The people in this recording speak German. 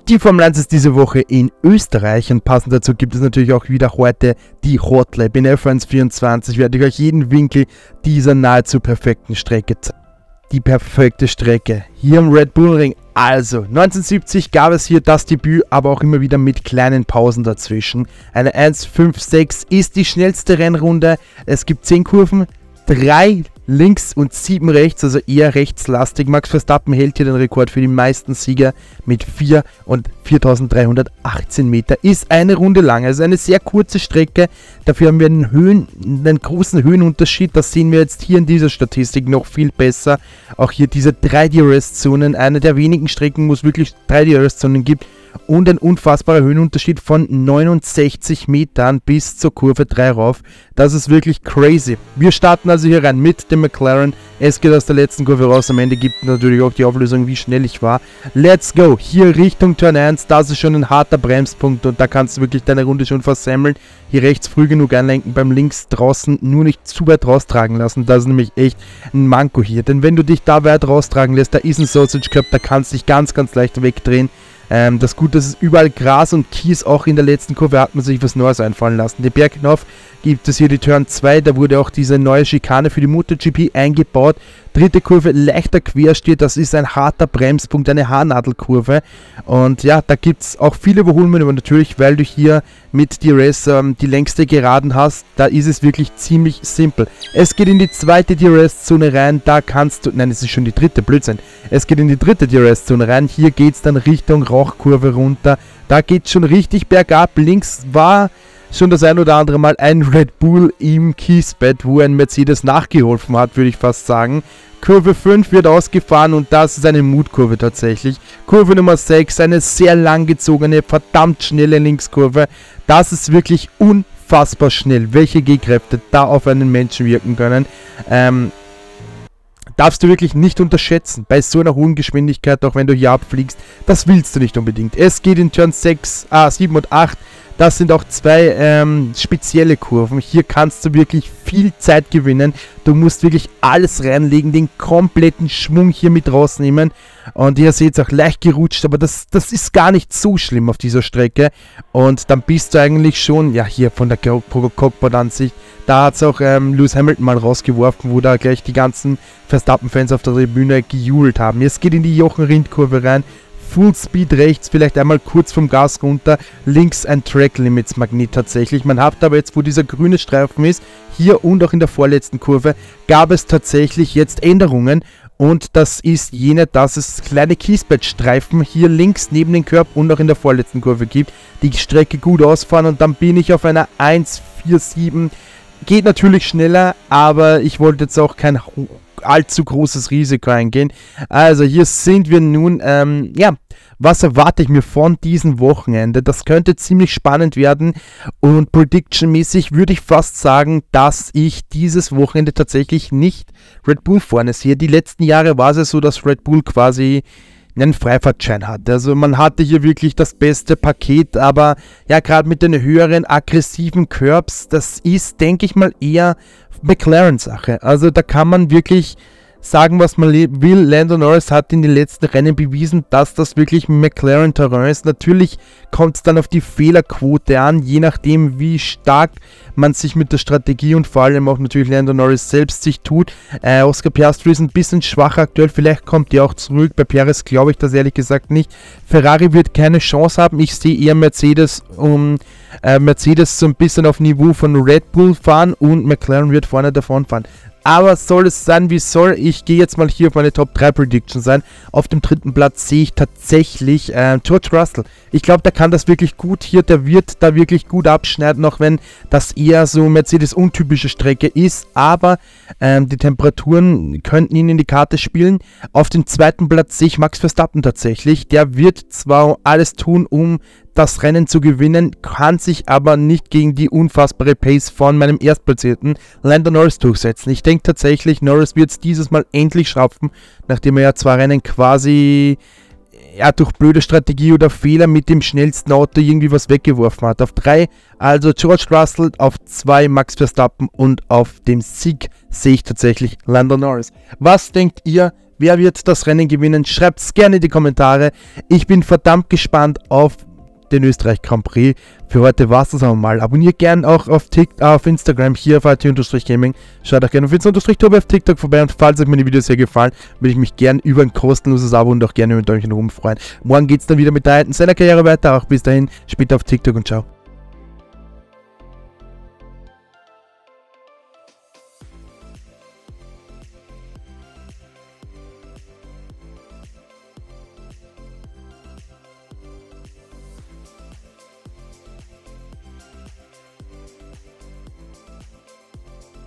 Die Formel 1 ist diese Woche in Österreich und passend dazu gibt es natürlich auch wieder heute die Hot Lap. In F1 24 werde ich euch jeden Winkel dieser nahezu perfekten Strecke zeigen. Die perfekte Strecke hier im Red Bull Ring. Also, 1970 gab es hier das Debüt, aber auch immer wieder mit kleinen Pausen dazwischen. Eine 1.5.6 ist die schnellste Rennrunde. Es gibt 10 Kurven, 3 links und 7 rechts, also eher rechtslastig. Max Verstappen hält hier den Rekord für die meisten Sieger mit 4 und 4318 Meter. Ist eine Runde lang, also eine sehr kurze Strecke. Dafür haben wir einen großen Höhenunterschied. Das sehen wir jetzt hier in dieser Statistik noch viel besser. Auch hier diese 3 DRS-Zonen, eine der wenigen Strecken, wo es wirklich 3 DRS-Zonen gibt. Und ein unfassbarer Höhenunterschied von 69 Metern bis zur Kurve 3 rauf. Das ist wirklich crazy. Wir starten also hier rein mit dem McLaren. Es geht aus der letzten Kurve raus. Am Ende gibt natürlich auch die Auflösung, wie schnell ich war. Let's go. Hier Richtung Turn 1. Das ist schon ein harter Bremspunkt und da kannst du wirklich deine Runde schon versemmeln. Hier rechts früh genug einlenken, beim links draußen nur nicht zu weit raustragen lassen. Das ist nämlich echt ein Manko hier. Denn wenn du dich da weit raustragen lässt, da ist ein Sausage Cup, da kannst du dich ganz leicht wegdrehen. Das Gute ist, überall Gras und Kies, auch in der letzten Kurve hat man sich was Neues einfallen lassen. Den Berg hinauf gibt es hier die Turn 2, da wurde auch diese neue Schikane für die MotoGP eingebaut. Dritte Kurve, leichter Quersteher, das ist ein harter Bremspunkt, eine Haarnadelkurve. Und ja, da gibt es auch viele Überholungen, aber natürlich, weil du hier mit DRS die längste Geraden hast, da ist es wirklich ziemlich simpel. Es geht in die zweite DRS-Zone rein, da kannst du, nein, es ist schon die dritte, Blödsinn. Es geht in die dritte DRS-Zone rein, hier geht es dann Richtung Rauchkurve runter. Da geht es schon richtig bergab, links war schon das ein oder andere Mal ein Red Bull im Kiesbett, wo ein Mercedes nachgeholfen hat, würde ich fast sagen. Kurve 5 wird ausgefahren und das ist eine Mutkurve tatsächlich. Kurve Nummer 6, eine sehr langgezogene, verdammt schnelle Linkskurve. Das ist wirklich unfassbar schnell, welche G-Kräfte da auf einen Menschen wirken können. Darfst du wirklich nicht unterschätzen, bei so einer hohen Geschwindigkeit, auch wenn du hier abfliegst, das willst du nicht unbedingt. Es geht in Turn 7 und 8, das sind auch 2 spezielle Kurven. Hier kannst du wirklich viel Zeit gewinnen. Du musst wirklich alles reinlegen, den kompletten Schwung hier mit rausnehmen. Und ihr seht es auch leicht gerutscht, aber das ist gar nicht so schlimm auf dieser Strecke. Und dann bist du eigentlich schon, ja, hier von der Cockpit-Ansicht, da hat es auch Lewis Hamilton mal rausgeworfen, wo da gleich die ganzen Verstappen-Fans auf der Tribüne gejubelt haben. Jetzt geht in die Jochen-Rindt-Kurve rein. Full Speed rechts, vielleicht einmal kurz vom Gas runter, links ein Track Limits Magnet tatsächlich. Man hat aber jetzt, wo dieser grüne Streifen ist, hier und auch in der vorletzten Kurve, gab es tatsächlich jetzt Änderungen. Und das ist jene, dass es kleine Kiesbettstreifen hier links neben den Curb und auch in der vorletzten Kurve gibt, die Strecke gut ausfahren und dann bin ich auf einer 1.47. Geht natürlich schneller, aber ich wollte jetzt auch kein allzu großes Risiko eingehen. Also hier sind wir nun, ja, was erwarte ich mir von diesem Wochenende? Das könnte ziemlich spannend werden und Prediction-mäßig würde ich fast sagen, dass ich dieses Wochenende tatsächlich nicht Red Bull vorne sehe. Die letzten Jahre war es ja so, dass Red Bull quasi einen Freifahrtschein hatte. Also man hatte hier wirklich das beste Paket, aber ja, gerade mit den höheren aggressiven Curbs, das ist, denke ich mal, eher McLaren-Sache. Also da kann man wirklich sagen, was man will. Lando Norris hat in den letzten Rennen bewiesen, dass das wirklich McLaren-Terrain ist. Natürlich kommt es dann auf die Fehlerquote an, je nachdem, wie stark man sich mit der Strategie und vor allem auch natürlich Lando Norris selbst sich tut. Oscar Piastri ist ein bisschen schwach aktuell, vielleicht kommt er auch zurück. Bei Perez glaube ich das ehrlich gesagt nicht. Ferrari wird keine Chance haben. Ich sehe eher Mercedes Mercedes so ein bisschen auf Niveau von Red Bull fahren und McLaren wird vorne davon fahren. Aber soll es sein, wie soll? Ich gehe jetzt mal hier auf meine Top 3 Predictions ein. Auf dem 3. Platz sehe ich tatsächlich George Russell. Ich glaube, der kann das wirklich gut hier. Der wird da wirklich gut abschneiden, auch wenn das eher so Mercedes-untypische Strecke ist. Aber die Temperaturen könnten ihn in die Karte spielen. Auf dem 2. Platz sehe ich Max Verstappen tatsächlich. Der wird zwar alles tun, um das Rennen zu gewinnen, kann sich aber nicht gegen die unfassbare Pace von meinem Erstplatzierten Lando Norris durchsetzen. Ich denke tatsächlich, Norris wird es dieses Mal endlich schaffen, nachdem er ja 2 Rennen quasi durch blöde Strategie oder Fehler mit dem schnellsten Auto irgendwie was weggeworfen hat. Auf 3 also George Russell, auf 2 Max Verstappen und auf dem Sieg sehe ich tatsächlich Lando Norris. Was denkt ihr? Wer wird das Rennen gewinnen? Schreibt es gerne in die Kommentare. Ich bin verdammt gespannt auf den Österreich Grand Prix. Für heute war es das aber mal. Abonniert gerne auch auf Instagram hier auf AT_Gaming. Schaut auch gerne auf Fitz_Tobi auf TikTok vorbei. Und falls euch meine Videos sehr gefallen, würde ich mich gerne über ein kostenloses Abo und auch gerne mit euch in Ruhm freuen. Morgen geht es dann wieder mit der alten Seiner Karriere weiter. Auch bis dahin, später auf TikTok und ciao.